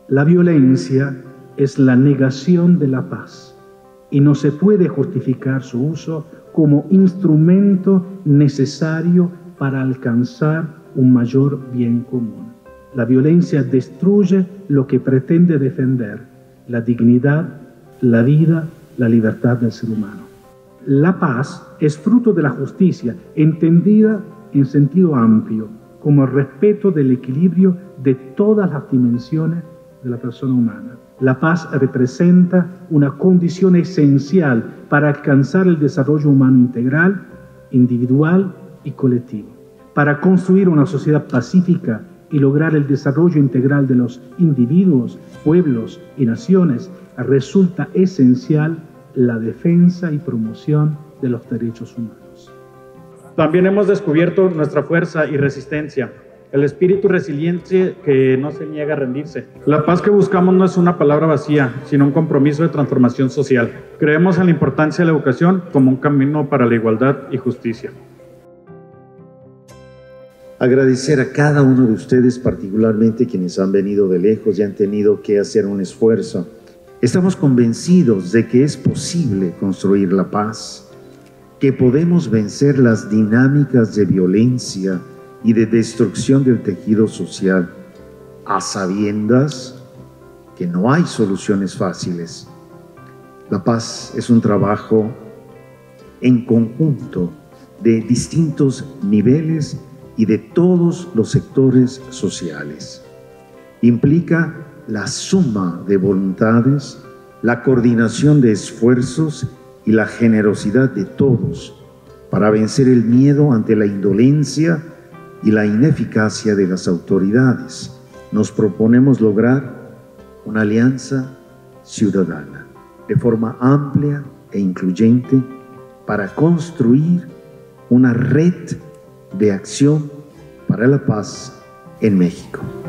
La violencia es la negación de la paz y no se puede justificar su uso como instrumento necesario para alcanzar un mayor bien común. La violencia destruye lo que pretende defender: la dignidad, la vida, la libertad del ser humano. La paz es fruto de la justicia, entendida en sentido amplio, como el respeto del equilibrio de todas las dimensiones de la persona humana. La paz representa una condición esencial para alcanzar el desarrollo humano integral, individual y colectivo. Para construir una sociedad pacífica y lograr el desarrollo integral de los individuos, pueblos y naciones, resulta esencial la defensa y promoción de los derechos humanos. También hemos descubierto nuestra fuerza y resistencia, el espíritu resiliente que no se niega a rendirse. La paz que buscamos no es una palabra vacía, sino un compromiso de transformación social. Creemos en la importancia de la educación como un camino para la igualdad y justicia. Agradecer a cada uno de ustedes, particularmente quienes han venido de lejos y han tenido que hacer un esfuerzo. Estamos convencidos de que es posible construir la paz, que podemos vencer las dinámicas de violencia y de destrucción del tejido social, a sabiendas que no hay soluciones fáciles. La paz es un trabajo en conjunto de distintos niveles y de todos los sectores sociales. Implica la suma de voluntades, la coordinación de esfuerzos y la generosidad de todos para vencer el miedo ante la indolencia y la ineficacia de las autoridades. Nos proponemos lograr una alianza ciudadana de forma amplia e incluyente para construir una red de acción para la paz en México.